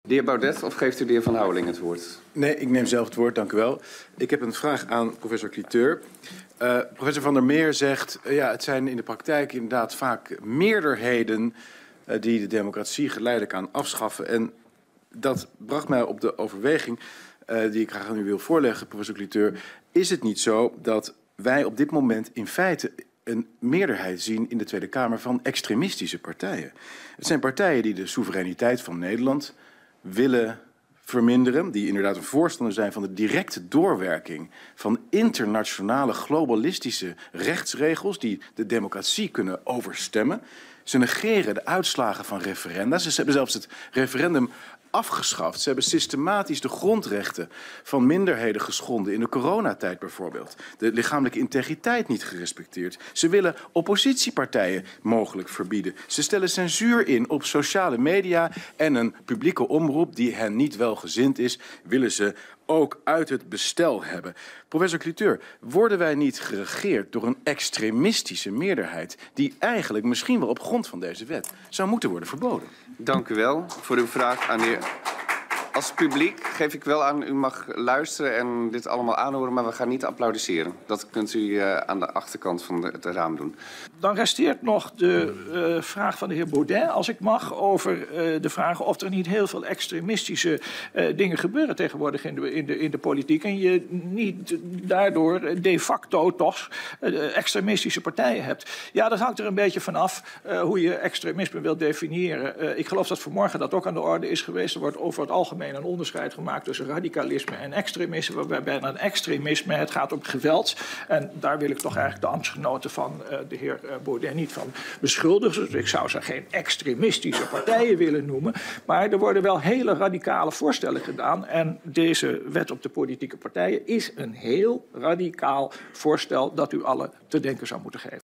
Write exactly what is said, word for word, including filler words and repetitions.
De heer Baudet, of geeft u de heer Van Houweling het woord? Nee, ik neem zelf het woord, dank u wel. Ik heb een vraag aan professor Cliteur. Uh, professor Van der Meer zegt, uh, ja, het zijn in de praktijk inderdaad vaak meerderheden uh, die de democratie geleidelijk aan afschaffen. En dat bracht mij op de overweging uh, die ik graag aan u wil voorleggen, professor Cliteur. Is het niet zo dat wij op dit moment in feite een meerderheid zien in de Tweede Kamer van extremistische partijen? Het zijn partijen die de soevereiniteit van Nederland willen verminderen, die inderdaad een voorstander zijn van de directe doorwerking van internationale globalistische rechtsregels die de democratie kunnen overstemmen. Ze negeren de uitslagen van referenda. Ze hebben zelfs het referendum afgeschaft. Ze hebben systematisch de grondrechten van minderheden geschonden in de coronatijd bijvoorbeeld. De lichamelijke integriteit niet gerespecteerd. Ze willen oppositiepartijen mogelijk verbieden. Ze stellen censuur in op sociale media en een publieke omroep die hen niet welgezind is, willen ze ook uit het bestel hebben. Professor Cliteur, worden wij niet geregeerd door een extremistische meerderheid die eigenlijk misschien wel op grond van deze wet zou moeten worden verboden? Dank u wel voor uw vraag aan de heer. Als publiek geef ik wel aan, u mag luisteren en dit allemaal aanhoren, maar we gaan niet applaudisseren. Dat kunt u uh, aan de achterkant van de, het raam doen. Dan resteert nog de uh, vraag van de heer Baudet, als ik mag, over uh, de vraag of er niet heel veel extremistische uh, dingen gebeuren tegenwoordig in de, in, de, in de politiek. En je niet daardoor de facto toch uh, extremistische partijen hebt. Ja, dat hangt er een beetje vanaf uh, hoe je extremisme wilt definiëren. Uh, ik geloof dat vanmorgen dat ook aan de orde is geweest. Er wordt over het algemeen een onderscheid gemaakt tussen radicalisme en extremisme, waarbij bij een extremisme het gaat om geweld. En daar wil ik toch eigenlijk de ambtsgenoten van uh, de heer uh, Baudet niet van beschuldigen. Dus ik zou ze geen extremistische partijen willen noemen. Maar er worden wel hele radicale voorstellen gedaan. En deze wet op de politieke partijen is een heel radicaal voorstel dat u allen te denken zou moeten geven.